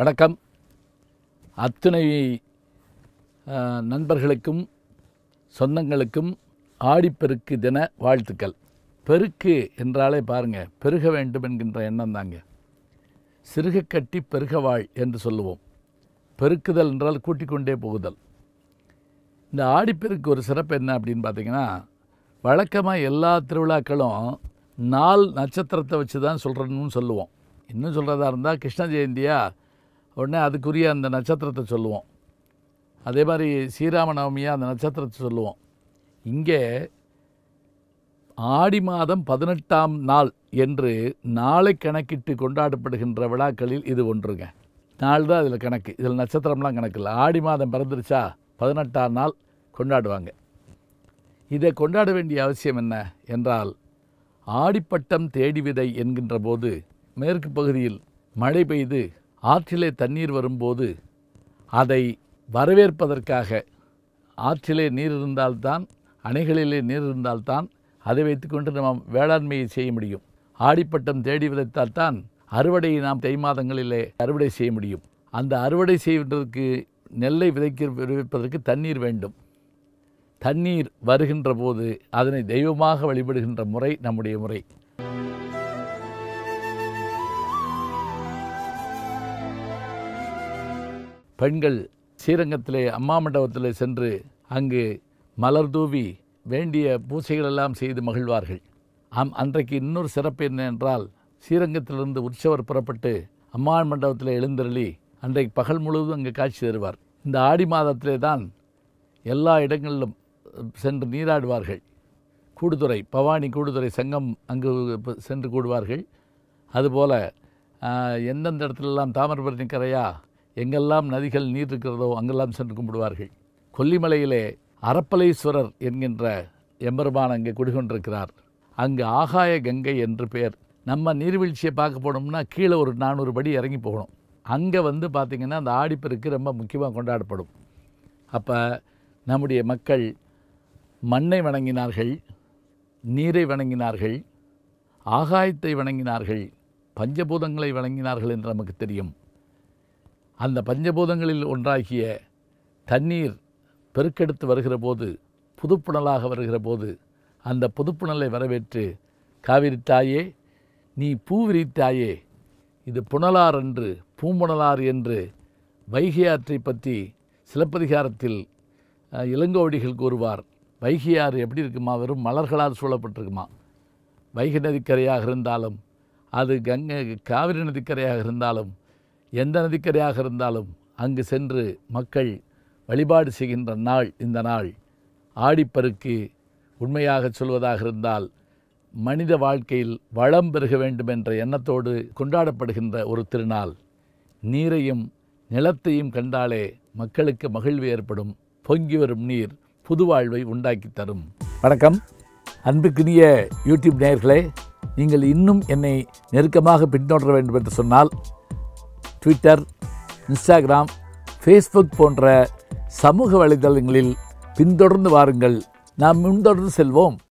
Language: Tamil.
வணக்கம். அத்துணை நண்பர்களுக்கும் சொந்தங்களுக்கும் ஆடிப்பெருக்கு தின வாழ்த்துக்கள். பெருக்கு என்றாலே பாருங்கள், பெருக வேண்டும் என்கின்ற எண்ணம் தாங்க. சிறுக கட்டி பெருக வாழ் என்று சொல்லுவோம். பெருக்குதல் என்றால் கூட்டிக் கொண்டே போகுதல். இந்த ஆடிப்பெருக்கு ஒரு சிறப்பு என்ன அப்படின்னு பார்த்திங்கன்னா, வழக்கமாக எல்லா திருவிழாக்களும் நாள் நட்சத்திரத்தை வச்சு தான் சொல்கிறணும்னு சொல்லுவோம். இன்னும் சொல்கிறதா இருந்தால் கிருஷ்ண ஜெயந்தியா உடனே அதுக்குரிய அந்த நட்சத்திரத்தை சொல்லுவோம். அதே மாதிரி ஸ்ரீராம நவமியாக அந்த நட்சத்திரத்தை சொல்லுவோம். இங்கே ஆடி மாதம் 18ஆம் நாள் என்று நாளை கணக்கிட்டு கொண்டாடப்படுகின்ற விழாக்களில் இது ஒன்றுங்க. நாள் தான் இதில் கணக்கு, இதில் நட்சத்திரம்லாம் கணக்கு இல்லை. ஆடி மாதம் பிறந்துருச்சா 18ஆம் நாள் கொண்டாடுவாங்க. இதை கொண்டாட வேண்டிய அவசியம் என்ன என்றால், ஆடிப்பட்டம் தேடி விதை என்கின்ற போது மேற்கு பகுதியில் மழை பெய்து ஆற்றிலே தண்ணீர் வரும்போது அதை வரவேற்பதற்காக, ஆற்றிலே நீர் இருந்தால்தான், அணைகளிலே நீர் இருந்தால்தான் அதை வைத்துக்கொண்டு நாம் வேளாண்மையை செய்ய முடியும். ஆடிப்பட்டம் தேடி விதைத்தால்தான் அறுவடையை நாம் தை மாதங்களிலே அறுவடை செய்ய முடியும். அந்த அறுவடை செய்வதற்கு, நெல்லை விதைப்பதற்கு தண்ணீர் வேண்டும். தண்ணீர் வருகின்ற போது அதனை தெய்வமாக வழிபடுகின்ற முறை நம்முடைய முறை. பெண்கள் ஸ்ரீரங்கத்திலே அம்மா மண்டபத்திலே சென்று அங்கு மலர் தூவி வேண்டிய பூசைகளெல்லாம் செய்து மகிழ்வார்கள். அன்றைக்கு இன்னொரு சிறப்பு என்ன என்றால், ஸ்ரீரங்கத்திலிருந்து உற்சவர் புறப்பட்டு அம்மா மண்டபத்தில் எழுந்தருளி அன்றைக்கு பகல் முழுவதும் அங்கே காட்சி தருவார். இந்த ஆடி மாதத்திலே தான் எல்லா இடங்களிலும் சென்று நீராடுவார்கள். கூடுதுறை, பவானி கூடுதுறை சங்கம் அங்கு சென்று கூடுவார்கள். அதுபோல் எந்தெந்த இடத்துலெல்லாம் தாமிரபரணி கரையா எங்கெல்லாம் நதிகள் நீர் இருக்கிறதோ அங்கெல்லாம் சென்று கும்பிடுவார்கள். கொல்லிமலையிலே அரப்பலேஸ்வரர் என்கின்ற எம்பெருமான் அங்கே குடிகொண்டிருக்கிறார். அங்கு ஆகாய கங்கை என்று பெயர். நம்ம நீர்வீழ்ச்சியை பார்க்க போனோம்னா கீழே ஒரு 400 படி இறங்கி போகணும். அங்கே வந்து பார்த்திங்கன்னா அந்த ஆடிப்பெருக்கு ரொம்ப முக்கியமாக கொண்டாடப்படும். அப்போ நம்முடைய மக்கள் மண்ணை வணங்கினார்கள், நீரை வணங்கினார்கள், ஆகாயத்தை வணங்கினார்கள், பஞ்சபூதங்களை வணங்கினார்கள் என்று நமக்கு தெரியும். அந்த பஞ்சபூதங்களில் ஒன்றாகிய தண்ணீர் பெருக்கெடுத்து வருகிற போது, புதுப்புணலாக வருகிற போது, அந்த புதுப்புணலை வரவேற்று காவிரி தாயே நீ பூ விரித்தாயே, இது புனலார் என்று பூம்புணலார் என்று வைகை ஆற்றை பற்றி சிலப்பதிகாரத்தில் இளங்கோவடிகள் கூறுவார். வைகை ஆறு எப்படி இருக்குமா? வெறும் மலர்களால் சூழப்பட்டிருக்குமா. வைகை நதிக்கரையாக இருந்தாலும், அது காவிரி நதிக்கரையாக இருந்தாலும், எந்த நதிக்கரையாக இருந்தாலும் அங்கு சென்று மக்கள் வழிபாடு செய்கின்ற நாள் இந்த நாள். ஆடிப்பெருக்கு உண்மையாக சொல்வதாக இருந்தால் மனித வாழ்க்கையில் வளம் பெருக வேண்டும் என்ற எண்ணத்தோடு கொண்டாடப்படுகின்ற ஒரு திருநாள். நீரையும் நிலத்தையும் கண்டாலே மக்களுக்கு மகிழ்வு ஏற்படும். பொங்கி வரும் நீர் புது வாழ்வை உண்டாக்கி தரும். வணக்கம். அன்புக்குரிய யூடியூப் நேயர்களே, நீங்கள் இன்னும் என்னை நெருக்கமாக பின்தொடர வேண்டும் என்று சொன்னால் ட்விட்டர், இன்ஸ்டாகிராம், ஃபேஸ்புக் போன்ற சமூக வலைதளங்களில் பின்தொடர்ந்து வாருங்கள். நாம் முன்தொடர்ந்து செல்வோம்.